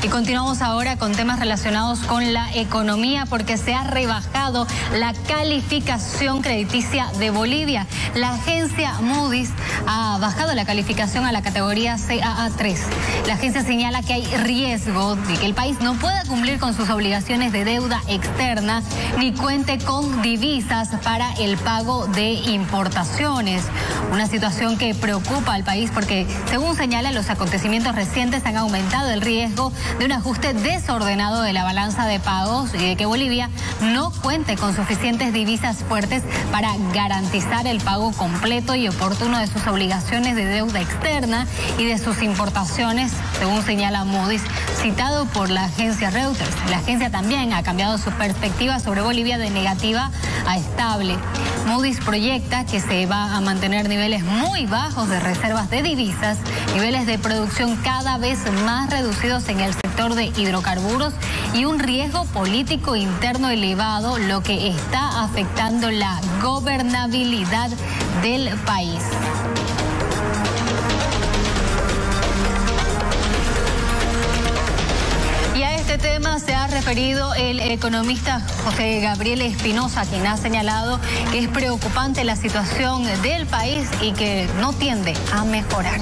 Y continuamos ahora con temas relacionados con la economía, porque se ha rebajado la calificación crediticia de Bolivia. La agencia Moody's ha bajado la calificación a la categoría CAA3. La agencia señala que hay riesgo de que el país no pueda cumplir con sus obligaciones de deuda externa ni cuente con divisas para el pago de importaciones. Una situación que preocupa al país porque, según señalan, los acontecimientos recientes han aumentado el riesgo de un ajuste desordenado de la balanza de pagos y de que Bolivia no cuente con suficientes divisas fuertes para garantizar el pago completo y oportuno de sus obligaciones de deuda externa y de sus importaciones, según señala Moody's, citado por la agencia Reuters. La agencia también ha cambiado su perspectiva sobre Bolivia de negativa a estable. Moody's proyecta que se va a mantener niveles muy bajos de reservas de divisas, niveles de producción cada vez más reducidos en el sector de hidrocarburos y un riesgo político interno elevado, lo que está afectando la gobernabilidad del país. Tema se ha referido el economista José Gabriel Espinosa, quien ha señalado que es preocupante la situación del país y que no tiende a mejorar.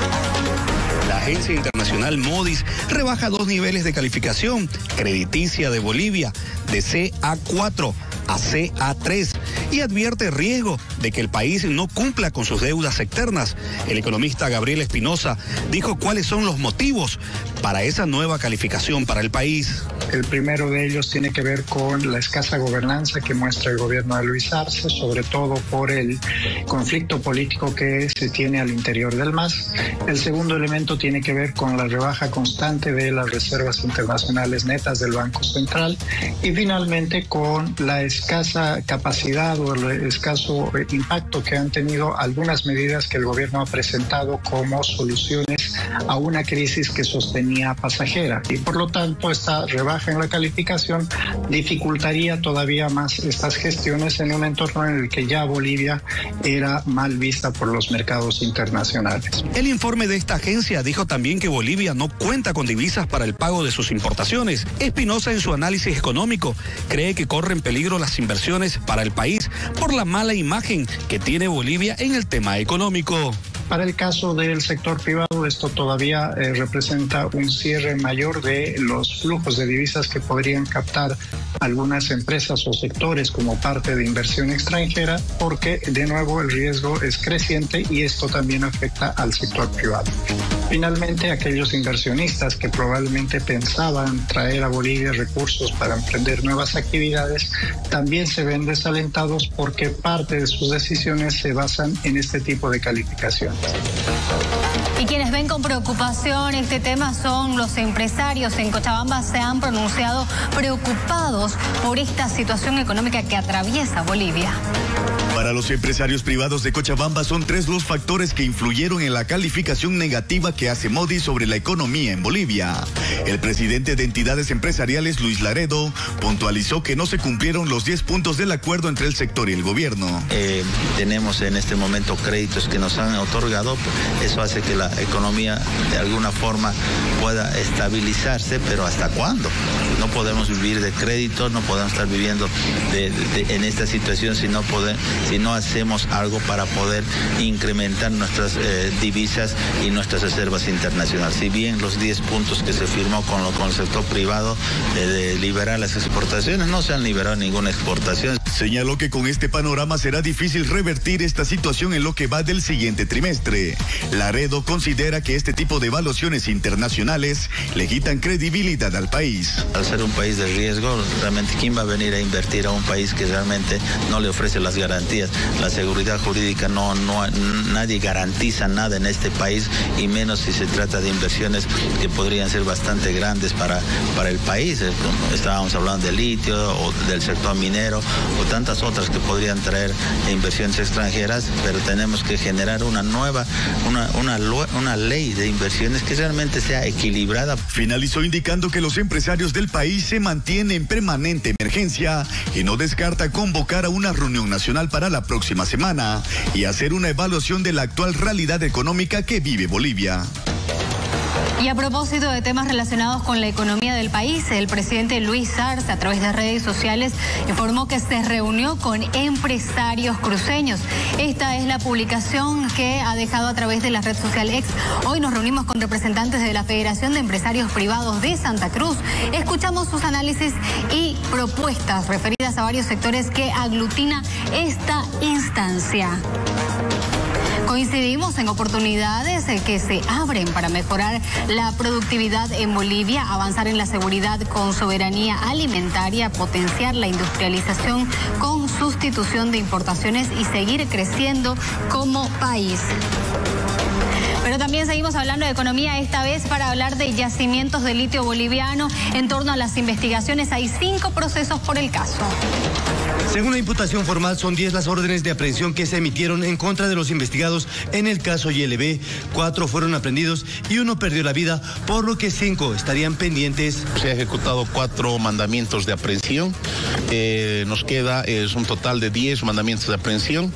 La agencia internacional Moody's rebaja 2 niveles de calificación crediticia de Bolivia, de CA4 a CA3, y advierte riesgo de que el país no cumpla con sus deudas externas. El economista Gabriel Espinosa dijo cuáles son los motivos para esa nueva calificación para el país. El primero de ellos tiene que ver con la escasa gobernanza que muestra el gobierno de Luis Arce, sobre todo por el conflicto político que se tiene al interior del MAS. El segundo elemento tiene que ver con la rebaja constante de las reservas internacionales netas del Banco Central y finalmente con la escasa capacidad o el escaso impacto que han tenido algunas medidas que el gobierno ha presentado como soluciones a una crisis que sostenía pasajera, y por lo tanto esta rebaja en la calificación dificultaría todavía más estas gestiones en un entorno en el que ya Bolivia era mal vista por los mercados internacionales. El informe de esta agencia dijo también que Bolivia no cuenta con divisas para el pago de sus importaciones. Espinosa, en su análisis económico, cree que corren peligro las inversiones para el país por la mala imagen que tiene Bolivia en el tema económico. Para el caso del sector privado, esto todavía representa un cierre mayor de los flujos de divisas que podrían captar algunas empresas o sectores como parte de inversión extranjera, porque de nuevo el riesgo es creciente y esto también afecta al sector privado. Finalmente, aquellos inversionistas que probablemente pensaban traer a Bolivia recursos para emprender nuevas actividades también se ven desalentados porque parte de sus decisiones se basan en este tipo de calificación. Y quienes ven con preocupación este tema son los empresarios. En Cochabamba se han pronunciado preocupados por esta situación económica que atraviesa Bolivia. Para los empresarios privados de Cochabamba son 3 los factores que influyeron en la calificación negativa que hace Moody's sobre la economía en Bolivia. El presidente de entidades empresariales, Luis Laredo, puntualizó que no se cumplieron los 10 puntos del acuerdo entre el sector y el gobierno. Tenemos en este momento créditos que nos han otorgado, eso hace que la economía de alguna forma pueda estabilizarse, pero ¿hasta cuándo? No podemos vivir de crédito, no podemos estar viviendo en esta situación si no hacemos algo para poder incrementar nuestras divisas y nuestras reservas internacionales. Si bien los 10 puntos que se firmó con el sector privado de liberar las exportaciones, no se han liberado ninguna exportación. Señaló que con este panorama será difícil revertir esta situación en lo que va del siguiente trimestre. Laredo considera que este tipo de evaluaciones internacionales le quitan credibilidad al país. Al ser un país de riesgo, realmente ¿quién va a venir a invertir a un país que realmente no le ofrece las garantías? La seguridad jurídica, nadie garantiza nada en este país, y menos si se trata de inversiones que podrían ser bastante grandes para el país. Estábamos hablando de litio o del sector minero o tantas otras que podrían traer inversiones extranjeras, pero tenemos que generar una ley de inversiones que realmente sea equilibrada. Finalizó indicando que los empresarios del país se mantienen en permanente emergencia y no descarta convocar a una reunión nacional para la próxima semana y hacer una evaluación de la actual realidad económica que vive Bolivia. Y a propósito de temas relacionados con la economía del país, el presidente Luis Arce, a través de redes sociales, informó que se reunió con empresarios cruceños. Esta es la publicación que ha dejado a través de la red social X. Hoy nos reunimos con representantes de la Federación de Empresarios Privados de Santa Cruz. Escuchamos sus análisis y propuestas referidas a varios sectores que aglutina esta instancia. Coincidimos en oportunidades que se abren para mejorar la productividad en Bolivia, avanzar en la seguridad con soberanía alimentaria, potenciar la industrialización con sustitución de importaciones y seguir creciendo como país. Pero también seguimos hablando de economía, esta vez para hablar de yacimientos de litio boliviano. En torno a las investigaciones hay 5 procesos por el caso. Según la imputación formal, son 10 las órdenes de aprehensión que se emitieron en contra de los investigados en el caso YLB. 4 fueron aprehendidos y 1 perdió la vida, por lo que 5 estarían pendientes. Se ha ejecutado 4 mandamientos de aprehensión. Nos queda es un total de 10 mandamientos de aprehensión.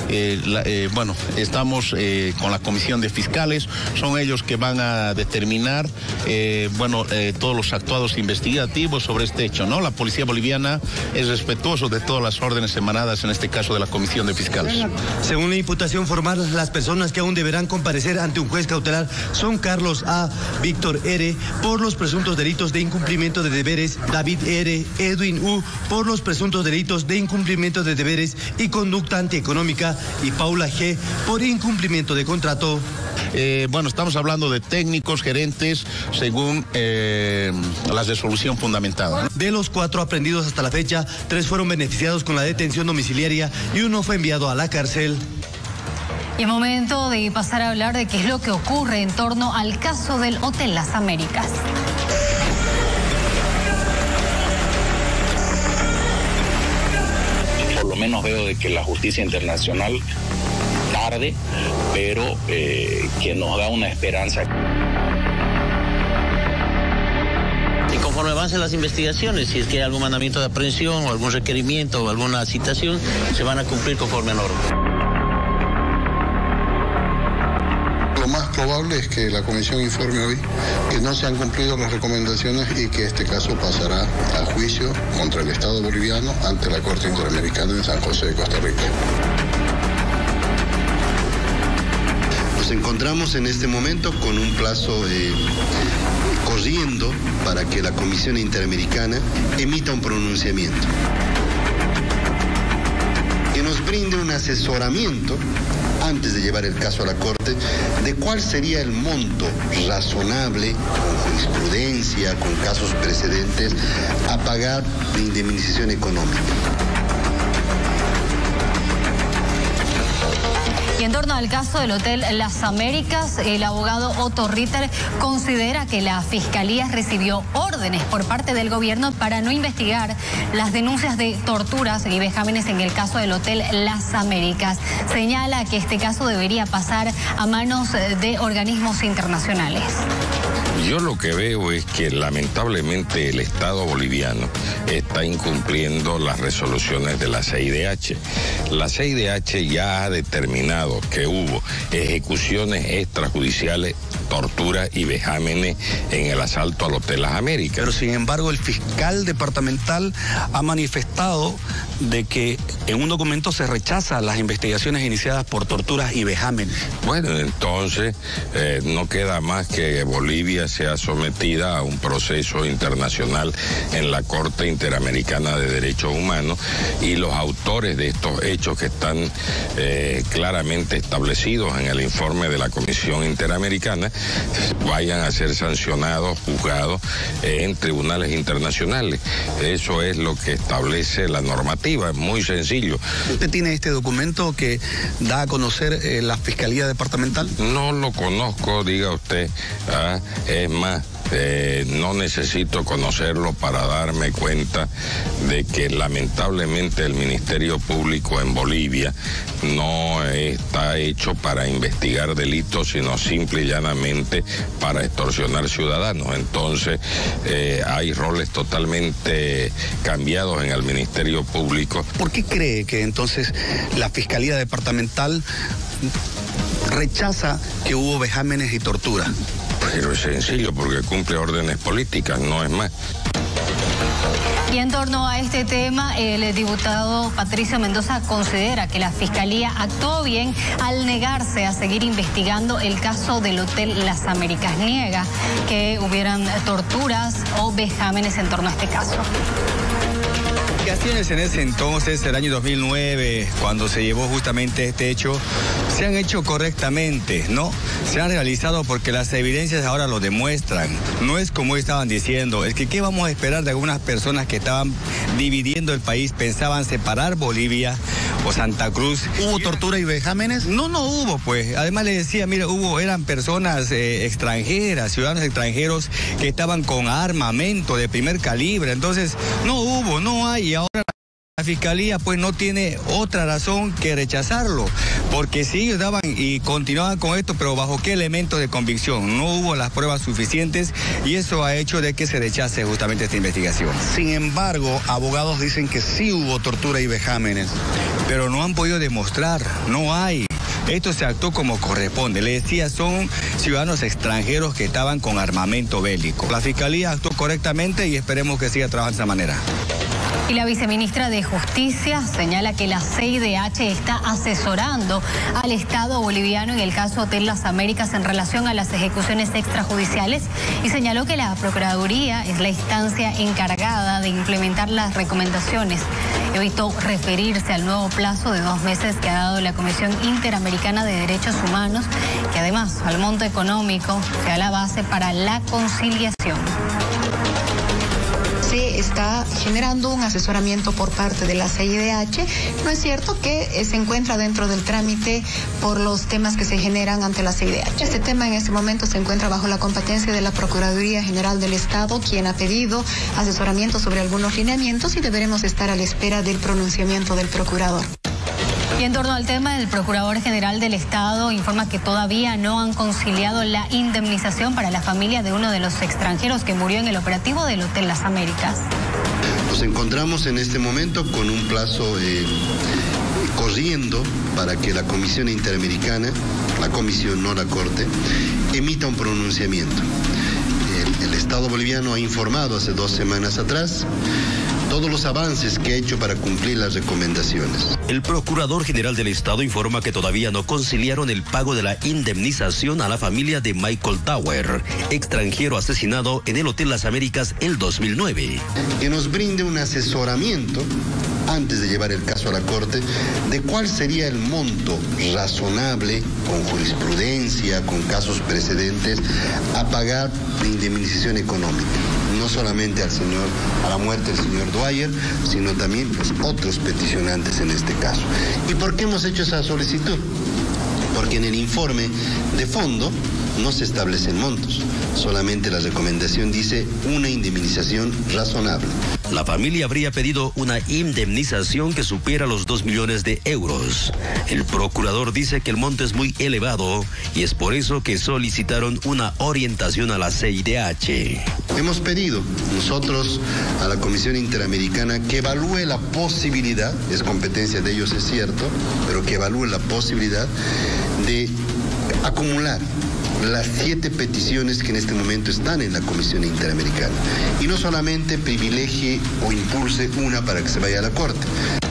Estamos con la comisión de fiscales. Son ellos que van a determinar todos los actuados investigativos sobre este hecho, ¿no? La policía boliviana es respetuoso de todas las órdenes emanadas, en este caso de la comisión de fiscales. Según la imputación formal, las personas que aún deberán comparecer ante un juez cautelar son Carlos A., Víctor R., por los presuntos delitos de incumplimiento de deberes, David R., Edwin U., por los presuntos delitos de incumplimiento de deberes y conducta antieconómica, y Paula G., por incumplimiento de contrato. Estamos hablando de técnicos, gerentes, según la resolución fundamentada, ¿no? De los 4 aprendidos hasta la fecha, 3 fueron beneficiados con la detención domiciliaria y 1 fue enviado a la cárcel. Y es momento de pasar a hablar de qué es lo que ocurre en torno al caso del Hotel Las Américas. Por lo menos veo de que la justicia internacional tarde, pero que nos da una esperanza. Y conforme avancen las investigaciones, si es que hay algún mandamiento de aprehensión o algún requerimiento o alguna citación, se van a cumplir conforme a norma. Lo más probable es que la comisión informe hoy que no se han cumplido las recomendaciones y que este caso pasará a juicio contra el Estado boliviano ante la Corte Interamericana en San José de Costa Rica. Nos encontramos en este momento con un plazo corriendo para que la Comisión Interamericana emita un pronunciamiento que nos brinde un asesoramiento antes de llevar el caso a la Corte de cuál sería el monto razonable, con jurisprudencia, con casos precedentes, a pagar de indemnización económica. Y en torno al caso del Hotel Las Américas, el abogado Otto Ritter considera que la Fiscalía recibió órdenes por parte del gobierno para no investigar las denuncias de torturas y vejámenes en el caso del Hotel Las Américas. Señala que este caso debería pasar a manos de organismos internacionales. Yo lo que veo es que lamentablemente el Estado boliviano está incumpliendo las resoluciones de la CIDH. La CIDH ya ha determinado que hubo ejecuciones extrajudiciales, torturas y vejámenes en el asalto al Hotel Las Américas. Pero sin embargo el fiscal departamental ha manifestado de que en un documento se rechaza las investigaciones iniciadas por torturas y vejámenes. Bueno, entonces no queda más que Bolivia sea sometida a un proceso internacional en la Corte Interamericana de Derechos Humanos y los autores de estos hechos que están claramente establecidos en el informe de la Comisión Interamericana vayan a ser sancionados, juzgados en tribunales internacionales. Eso es lo que establece la normativa, es muy sencillo. ¿Usted tiene este documento que da a conocer la Fiscalía Departamental? No lo conozco, diga usted. Es más, no necesito conocerlo para darme cuenta de que lamentablemente el Ministerio Público en Bolivia no está hecho para investigar delitos, sino simple y llanamente para extorsionar ciudadanos. Entonces hay roles totalmente cambiados en el Ministerio Público. ¿Por qué cree que entonces la Fiscalía Departamental rechaza que hubo vejámenes y tortura? Pero es sencillo, porque cumple órdenes políticas, no es más. Y en torno a este tema, el diputado Patricio Mendoza considera que la Fiscalía actuó bien al negarse a seguir investigando el caso del Hotel Las Américas. Niega que hubieran torturas o vejámenes en torno a este caso. En ese entonces, el año 2009, cuando se llevó justamente este hecho, se han hecho correctamente, ¿no? Se han realizado porque las evidencias ahora lo demuestran. No es como estaban diciendo, es que ¿qué vamos a esperar de algunas personas que estaban dividiendo el país, pensaban separar Bolivia o Santa Cruz? ¿Hubo tortura y vejámenes? No hubo, pues. Además le decía, mira, eran personas extranjeras, ciudadanos extranjeros que estaban con armamento de primer calibre. Entonces, no hay. Y ahora la Fiscalía pues no tiene otra razón que rechazarlo, porque si ellos daban y continuaban con esto, pero bajo qué elemento de convicción, no hubo las pruebas suficientes y eso ha hecho de que se rechace justamente esta investigación. Sin embargo, abogados dicen que sí hubo tortura y vejámenes, pero no han podido demostrar, no hay. Esto se actuó como corresponde. Le decía, son ciudadanos extranjeros que estaban con armamento bélico. La Fiscalía actuó correctamente y esperemos que siga trabajando de esa manera. Y la viceministra de Justicia señala que la CIDH está asesorando al Estado boliviano en el caso Hotel Las Américas en relación a las ejecuciones extrajudiciales y señaló que la Procuraduría es la instancia encargada de implementar las recomendaciones. Evitó referirse al nuevo plazo de 2 meses que ha dado la Comisión Interamericana de Derechos Humanos, que además al monto económico sea la base para la conciliación. Se está generando un asesoramiento por parte de la CIDH. No es cierto que se encuentra dentro del trámite por los temas que se generan ante la CIDH. Este tema en este momento se encuentra bajo la competencia de la Procuraduría General del Estado, quien ha pedido asesoramiento sobre algunos lineamientos y deberemos estar a la espera del pronunciamiento del procurador. Y en torno al tema, el Procurador General del Estado informa que todavía no han conciliado la indemnización para la familia de uno de los extranjeros que murió en el operativo del Hotel Las Américas. Nos encontramos en este momento con un plazo corriendo para que la Comisión Interamericana, la Comisión, no la Corte, emita un pronunciamiento. El Estado boliviano ha informado hace 2 semanas atrás todos los avances que ha hecho para cumplir las recomendaciones. El Procurador General del Estado informa que todavía no conciliaron el pago de la indemnización a la familia de Michael Tower, extranjero asesinado en el Hotel Las Américas el 2009. Que nos brinde un asesoramiento antes de llevar el caso a la Corte de cuál sería el monto razonable, con jurisprudencia, con casos precedentes, a pagar de indemnización económica. No solamente a la muerte del señor Dwyer, sino también los otros peticionantes en este caso. ¿Y por qué hemos hecho esa solicitud? Porque en el informe de fondo no se establecen montos, solamente la recomendación dice una indemnización razonable. La familia habría pedido una indemnización que supera los 2 millones de euros. El procurador dice que el monto es muy elevado y es por eso que solicitaron una orientación a la CIDH. Hemos pedido nosotros a la Comisión Interamericana que evalúe la posibilidad, es competencia de ellos es cierto, pero que evalúe la posibilidad de acumular las 7 peticiones que en este momento están en la Comisión Interamericana y no solamente privilegie o impulse una para que se vaya a la Corte.